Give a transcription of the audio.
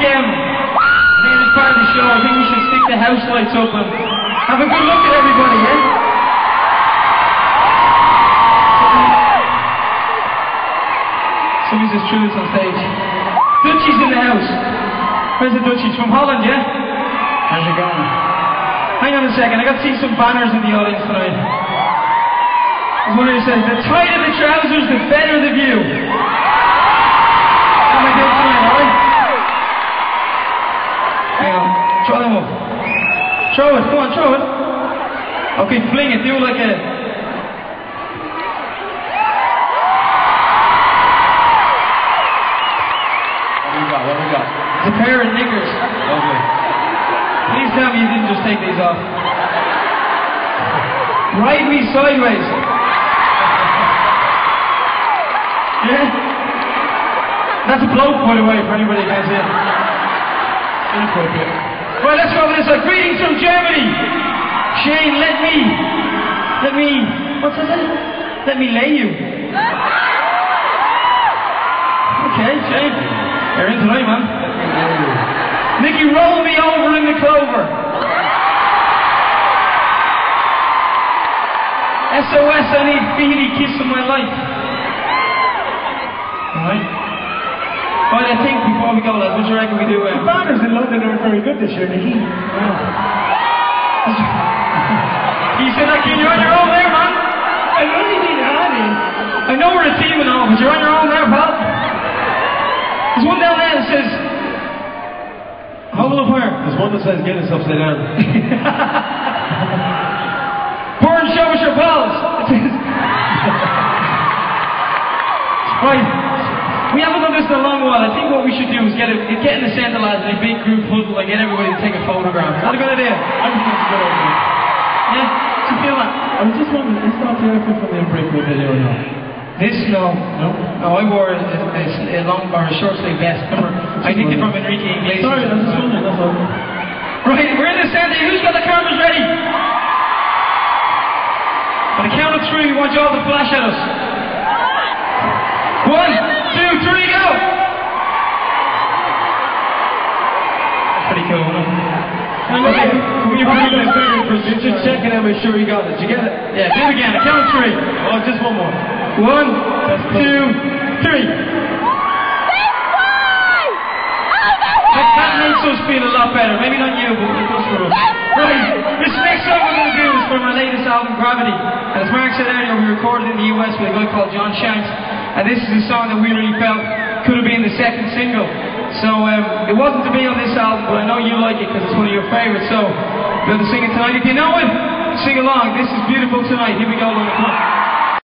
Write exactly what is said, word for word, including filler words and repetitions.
um, I think as part of the show, I think we should stick the house lights up and have a good look at everybody, yeah? Somebody just threw this on stage. Dutchie's in the house. Where's the Dutchie? From Holland, yeah? How's it going? Hang on a second, I got to see some banners in the audience tonight. There's one who says, the tighter the trousers, the better the view. How am I doing tonight, alright? Hang on, throw them up. Throw it, come on, throw it. Okay, fling it, do like a... What do we got, what do we got? It's a pair of knickers. Okay. Please tell me you didn't just take these off. Ride me sideways. Yeah? That's a bloke, by the way, for anybody who can't see it. Inappropriate. Right, let's go with this. Like, greetings from Germany. Shane, let me, let me, what's that? Let me lay you. Okay, Shane. You're in tonight, man. Mickey, roll me over in the clover. S O S, I need Feely, kiss of my life. Alright. Right, I think before we go, lads, what do you reckon we do? Um, the banners in London aren't very good this year, Nicky. You said that, Ken, you're on your own there, man. I really need a hand in. I know we're a team and all, but you're on your own there, pal. There's one down there that says, hold it up where? There's one that says Guinness upside down. Burn, show us your pals. Right. We haven't done this in a long while. I think what we should do is get, a, get in the centre, lads, in a big group huddle and get everybody to take a photograph. Is that a good idea? I just think it's a good idea. Yeah? Do you feel that? I was just wondering, is that the outfit from the Unbreakable video or not? This, no. No? No, I wore a, a, a long or a short sleeve vest. Remember, I think they're from Enrique Iglesias. Sorry, I was just wondering, that's all. Right, we're in the centre. Who's got the cameras ready? On the count of three, we want you all to flash at us. One, two, three, go! That's pretty cool, isn't it? Okay, Can you bring that back for just checking out, make sure you got it. Did you get it? yeah, do it again. The count of three. Oh, just one more. One, two, three. That, that makes us feel a lot better. Maybe not you, but it does for us. Right, this next song we're going to do is from our latest album, Gravity. And as Mark said earlier, we recorded in the U S with a guy called John Shanks. And this is a song that we really felt could have been the second single. So um, it wasn't to be on this album, but I know you like it because it's one of your favourites. So we're going to sing it tonight. If you know it, sing along. This is Beautiful Tonight. Here we go, Lorna. Come on.